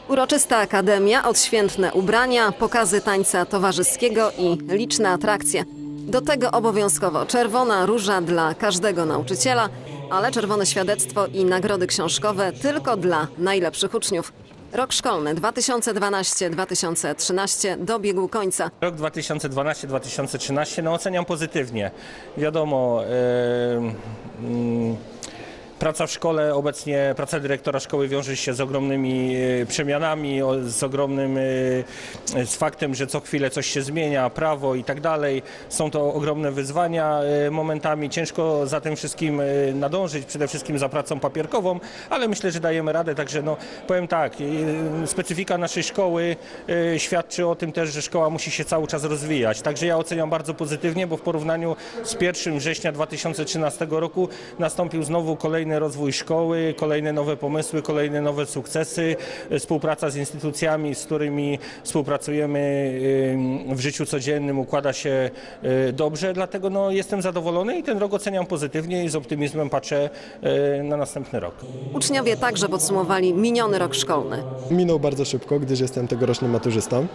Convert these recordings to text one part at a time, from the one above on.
Uroczysta akademia, odświętne ubrania, pokazy tańca towarzyskiego i liczne atrakcje. Do tego obowiązkowo czerwona róża dla każdego nauczyciela, ale czerwone świadectwo i nagrody książkowe tylko dla najlepszych uczniów. Rok szkolny 2012-2013 dobiegł końca. Rok 2012-2013 oceniam pozytywnie. Wiadomo, praca w szkole, obecnie praca dyrektora szkoły wiąże się z ogromnymi przemianami, z faktem, że co chwilę coś się zmienia, prawo i tak dalej. Są to ogromne wyzwania momentami, ciężko za tym wszystkim nadążyć, przede wszystkim za pracą papierkową, ale myślę, że dajemy radę, także powiem tak, specyfika naszej szkoły świadczy o tym też, że szkoła musi się cały czas rozwijać. Także ja oceniam bardzo pozytywnie, bo w porównaniu z 1 września 2013 roku nastąpił znowu kolejny rozwój szkoły, kolejne nowe pomysły, kolejne nowe sukcesy, współpraca z instytucjami, z którymi współpracujemy w życiu codziennym układa się dobrze, dlatego jestem zadowolony i ten rok oceniam pozytywnie i z optymizmem patrzę na następny rok. Uczniowie także podsumowali miniony rok szkolny. Minął bardzo szybko, gdyż jestem tegorocznym maturzystą.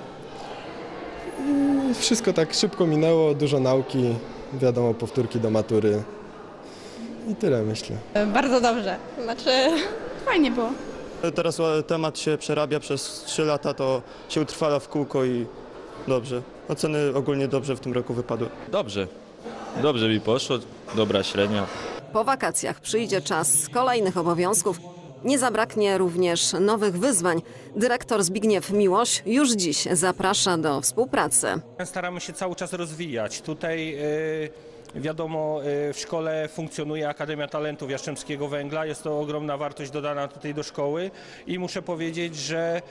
Wszystko tak szybko minęło, dużo nauki, wiadomo, powtórki do matury. I tyle, myślę. Bardzo dobrze. Fajnie było. Teraz temat się przerabia przez 3 lata, to się utrwala w kółko i dobrze. Oceny ogólnie dobrze w tym roku wypadły. Dobrze mi poszło, dobra średnia. Po wakacjach przyjdzie czas kolejnych obowiązków. Nie zabraknie również nowych wyzwań. Dyrektor Zbigniew Miłoś już dziś zaprasza do współpracy. Staramy się cały czas rozwijać. Tutaj wiadomo, w szkole funkcjonuje Akademia Talentów Jastrzębskiego Węgla. Jest to ogromna wartość dodana tutaj do szkoły i muszę powiedzieć, że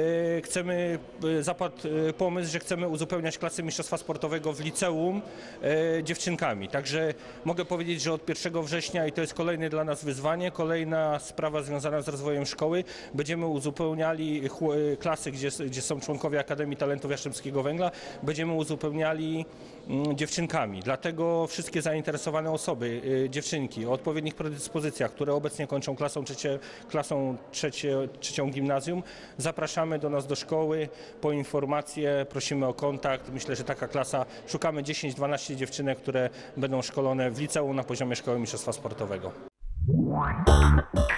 zapadł pomysł, że chcemy uzupełniać klasy mistrzostwa sportowego w liceum dziewczynkami. Także mogę powiedzieć, że od 1 września, i to jest kolejne dla nas wyzwanie, kolejna sprawa związana z rozwojem szkoły, będziemy uzupełniali klasy, gdzie są członkowie Akademii Talentów Jastrzębskiego Węgla, będziemy uzupełniali dziewczynkami. Dlatego wszystkie zainteresowane osoby, dziewczynki o odpowiednich predyspozycjach, które obecnie kończą klasą trzecią gimnazjum, zapraszamy do nas do szkoły po informacje, prosimy o kontakt. Myślę, że taka klasa, szukamy 10-12 dziewczynek, które będą szkolone w liceum na poziomie szkoły mistrzostwa sportowego.